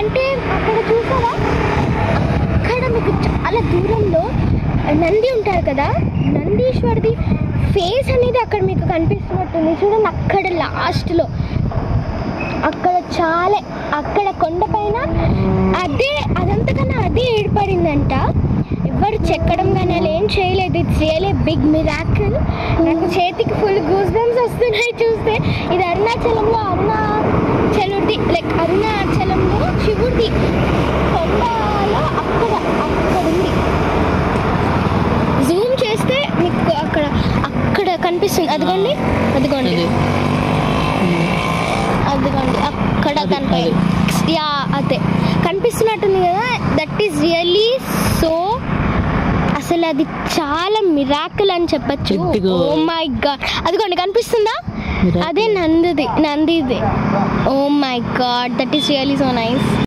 అంటే అక్కడ చూసారా, అక్కడ మీకు చాలా దూరంలో నంది ఉంటారు కదా, నందీశ్వరుడి ఫేస్ అనేది అక్కడ మీకు కనిపిస్తున్నట్టుంది చూడండి. అక్కడ లాస్ట్లో అక్కడ చాలా, అక్కడ కొండపైన అదంతకన్నా అదే ఏర్పడిందంట. ఎవరు చెక్కడం కానీ అలా ఏం చేయలేదు. It's really big miracle. నాకు చేతికి ఫుల్ గూస్ బంప్స్ వస్తున్నాయి చూస్తే. ఇది అరుణాచలంలో అరుణాచలంలో శివుడి కొండలో అక్కడ ఉంది. జూమ్ చేస్తే మీకు అక్కడ కనిపిస్తుంది. అదిగోండి అక్కడ యా అదే కనిపిస్తున్నట్టుంది కదా. దట్ ఈస్ రియల్లీ సో, అసలు అది చాలా మిరాకిల్ అని చెప్పచ్చు. ఓ మై గాడ్, అదిగోండి కనిపిస్తుందా, అదే నందిది. Oh my God, that is really so nice.